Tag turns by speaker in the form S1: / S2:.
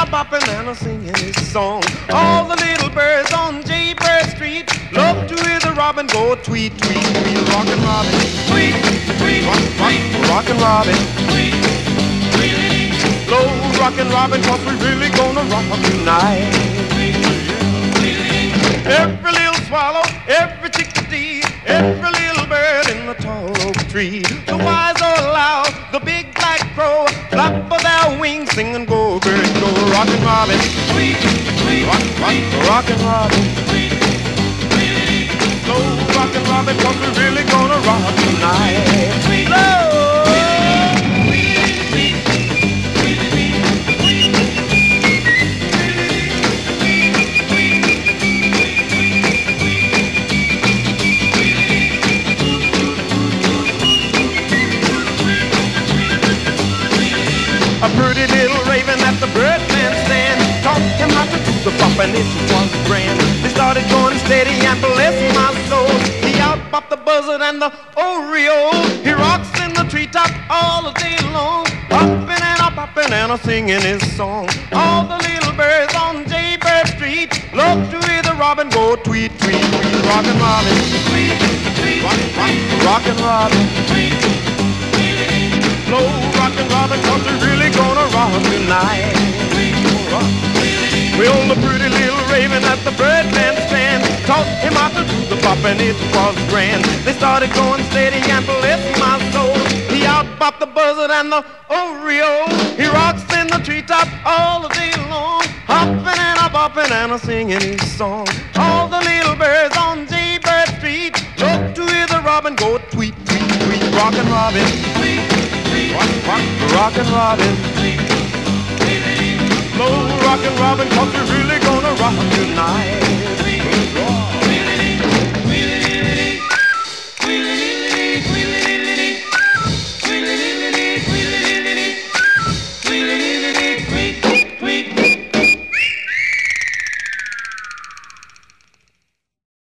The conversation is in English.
S1: bopping and a singing his song. All the little birds on Jaybird Street love to hear the robin go tweet, tweet, tweet. Rockin' Robin, tweet, tweet, rockin' Robin, tweet, tweet. Blow rockin' Robin, 'cause we really gonna rock tonight. Every little swallow, every chickadee, every little bird in the tall oak tree. The wise or loud, the big black crow, flap of their wings, sing and go, bird, go. Rockin' Robin, tweet, tweet, rockin' Robin, tweet, tweet. Slow rockin' Robin, 'cause we're really gonna rock tonight. Slow. A pretty little raven at the birdman stand taught him how to do the bop, and it was grand. They started going steady and bless my soul. He out-bopped the buzzard and the oriole. He rocks in the treetop all the day long, hopping and a-popping and a-singing his song. All the little birds on Jaybird Street love to hear the robin go tweet, tweet, tweet. Rockin' Robin, tweet, tweet, rockin' Robin, tweet. Slow rockin' Robin, 'cause we're really gonna rock tonight. Well, the pretty little raven at the birdman stand taught him how to do the bop, and it was grand. They started going steady and bless my soul. He out-bopped the buzzard and the oriole. He rocks in the treetop all the day long, hopping and a-bopping and a-singing his song. All the little birds on Jaybird Street love to hear the robin go tweet, tweet, tweet. Rockin' Robin, tweet, rockin' Robin, slow rockin' Robin, 'cause we're really gonna rock tonight.